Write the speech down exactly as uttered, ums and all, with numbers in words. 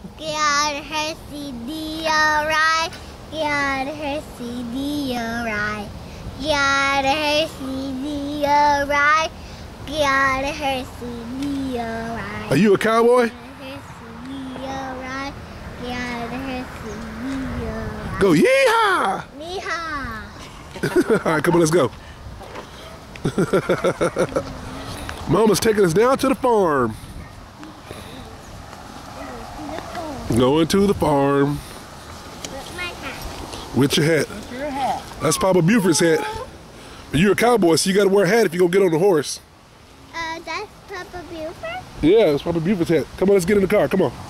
Get out of her C D, alright. Get out of her C D, alright. Get out of her C D, alright. Get out of her C D, alright. Are you a cowboy? Go yeehaw! Yeehaw! All right, come on, let's go. Mama's taking us down to the farm. Going to the farm. With my hat. With your hat. With your hat. That's Papa Buford's hat. But you're a cowboy, so you gotta wear a hat if you're gonna get on the horse. Uh, that's Papa Buford? Yeah, it's Papa Buford's hat. Come on, let's get in the car. Come on.